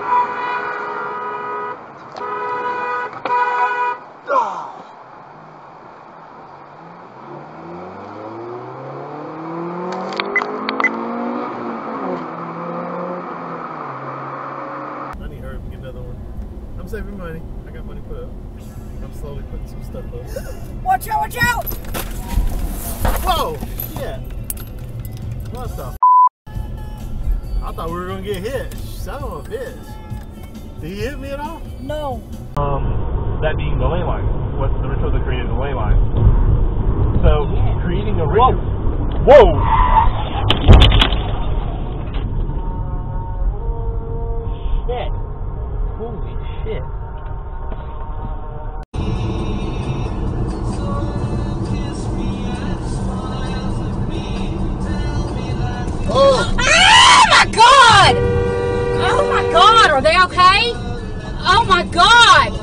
I need to hurry up and get another one. I'm saving money. I got money put up. I'm slowly putting some stuff up. Watch out, watch out! Whoa! Yeah. What the f? I thought we were gonna get hit. Son of a bitch. Did he hit me at all? No. That being the ley line. What's the ritual that created the ley line? So, creating a ritual. Whoa! Shit. Holy shit. Oh my God! Oh my God! Are they okay? Oh my God!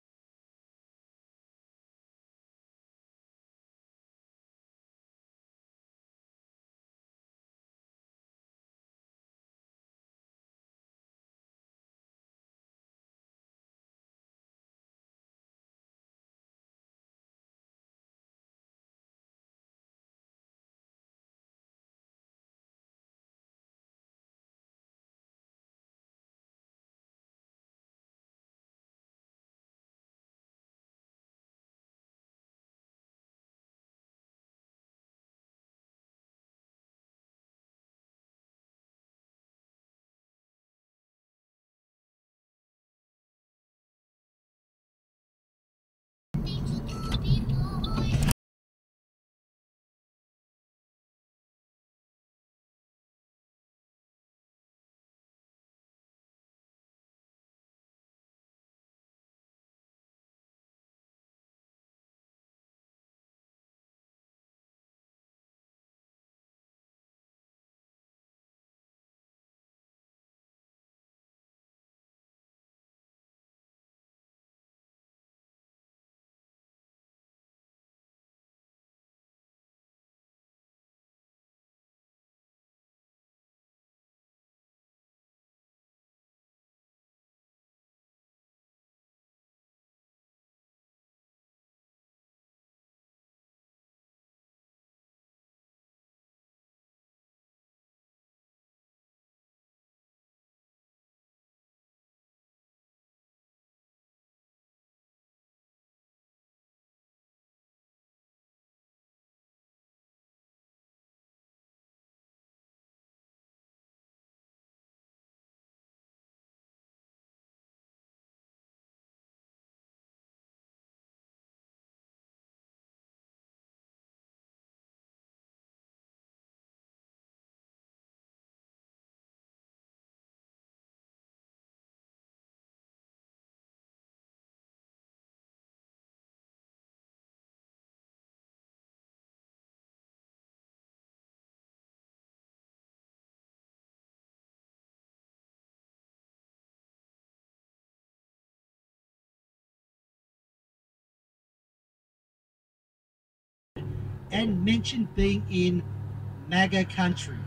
And mentioned being in MAGA country.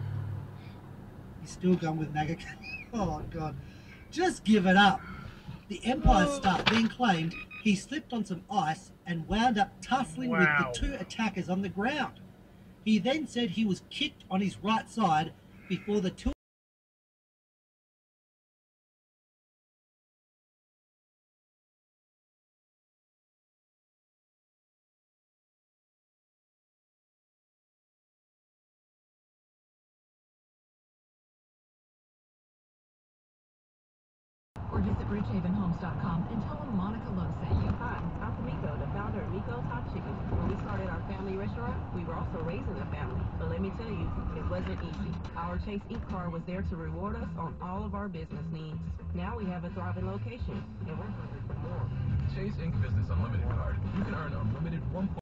He's still going with MAGA country. Oh God, just give it up. The Empire State then claimed he slipped on some ice and wound up tussling with the two attackers on the ground. He then said he was kicked on his right side before the two or visit richhavenhomes.com and tell them Monica Love sent you. Hi, I'm Miko, the founder of Miko's Hot Chicken. When we started our family restaurant, we were also raising a family. But let me tell you, it wasn't easy. Our Chase Ink card was there to reward us on all of our business needs. Now we have a thriving location, and we're hungry for more. Chase Ink Business Unlimited card. You can earn unlimited 1.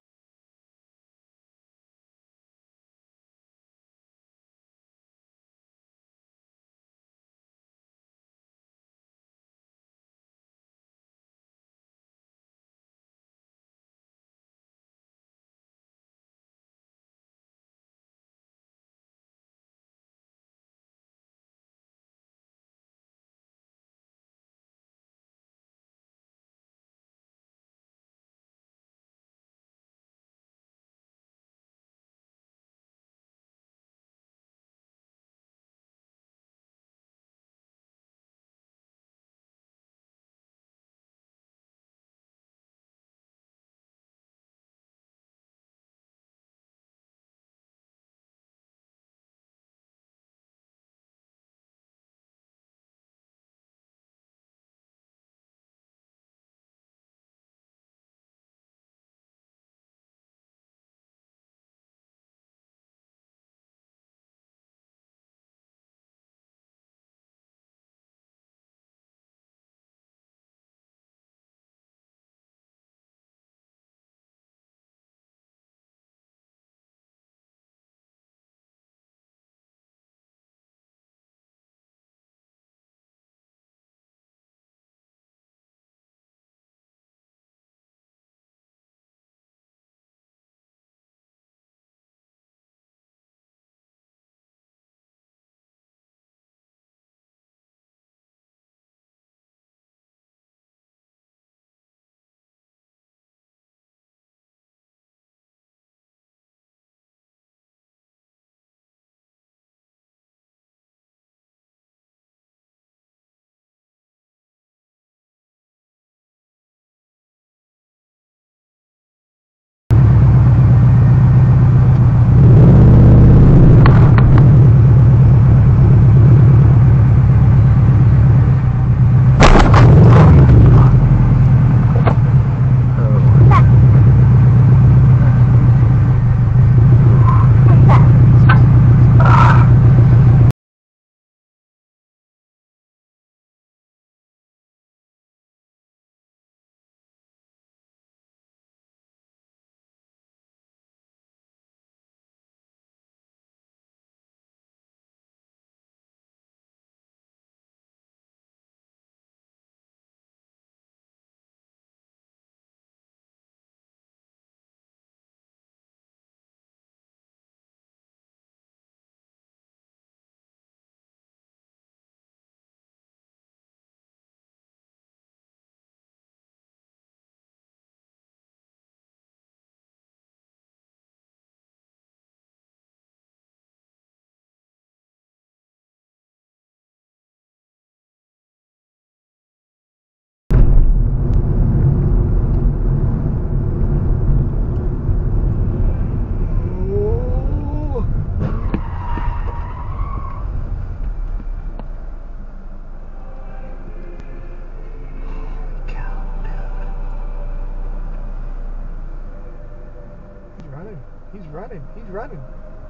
running.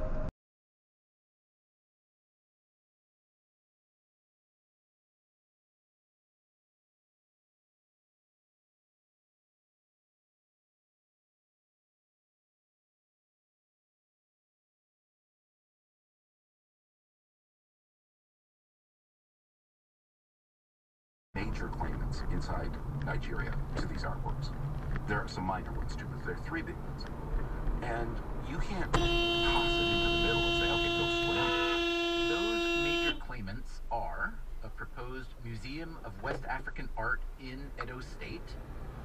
Major claimants inside Nigeria to these artworks. There are some minor ones too, but there are 3 big ones. And you can't toss it into the middle and say, okay, go swim. Those major claimants are a proposed Museum of West African Art in Edo State,